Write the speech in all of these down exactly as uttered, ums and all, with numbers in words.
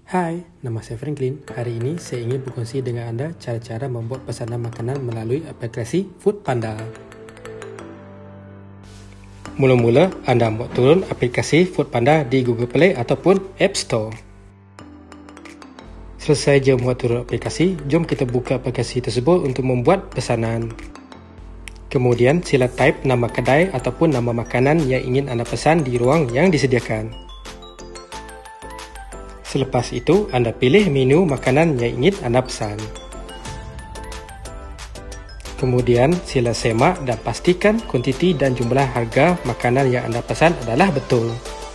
Hai, nama saya Franklin. Hari ini saya ingin berkongsi dengan anda cara-cara membuat pesanan makanan melalui aplikasi Foodpanda. Mula-mula, anda buat turun aplikasi Foodpanda di Google Play ataupun App Store. Selesai je membuat turun aplikasi, jom kita buka aplikasi tersebut untuk membuat pesanan. Kemudian, sila type nama kedai ataupun nama makanan yang ingin anda pesan di ruang yang disediakan. Selepas itu, anda pilih menu makanan yang ingin anda pesan. Kemudian, sila semak dan pastikan kuantiti dan jumlah harga makanan yang anda pesan adalah betul.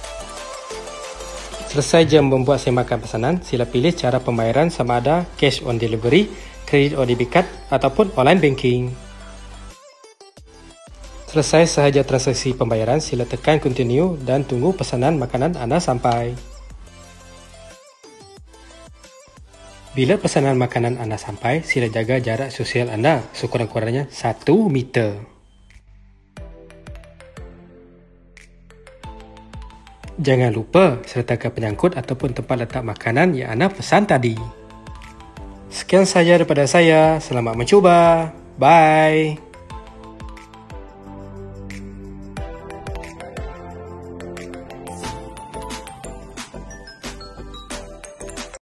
Selesai je membuat semakan pesanan, sila pilih cara pembayaran sama ada cash on delivery, credit or debit card ataupun online banking. Selesai sahaja transaksi pembayaran, sila tekan continue dan tunggu pesanan makanan anda sampai. Bila pesanan makanan anda sampai, sila jaga jarak sosial anda sekurang-kurangnya satu meter. Jangan lupa sertakan penyangkut ataupun tempat letak makanan yang anda pesan tadi. Sekian sahaja daripada saya. Selamat mencuba. Bye.